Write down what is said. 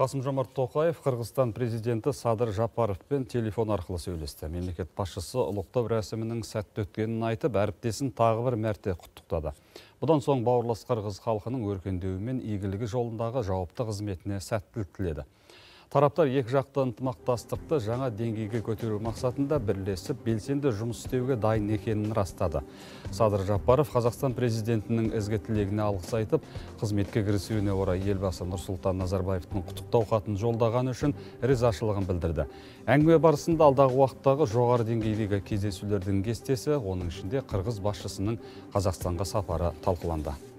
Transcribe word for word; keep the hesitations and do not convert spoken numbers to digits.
Қасым-Жомарт Тоқаев Қырғызстан президенті Садыр Жапаровпен телефон арқылы сөйлесті. Мемлекет басшысы ұлықтау рәсімінің сәтті өткенін айтып, әріптесін тағы бір мәрте құттықтады. Бұдан соң бауырлас қырғыз халқының өркендеуі мен игілігі жолындағы жауапты қызметіне сәттілік тіледі. Тараптар екі жақты ынтымақтастықты жаңа деңгейге көтеру мақсатында бірлесіп белсенді жұмыс істеуге дайын екенін растады. Садыр Жапаров Қазақстан президентінің ізгі тілегіне алғыс айтып, қызметке кірісуіне орай елбасы Нұрсұлтан Назарбаевтың құттықтау хатын жолдағаны үшін ризашылығын білдірді. Әңгіме барысында алдағы уақыттағы жоғары деңгейдегі кездесулердің кестесі, оның ішінде Қырғыз басшысының Қазақстанға сапары талқыланды.